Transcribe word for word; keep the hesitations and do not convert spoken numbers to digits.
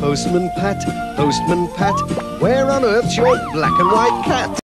Postman Pat, Postman Pat, where on earth's your black and white cat?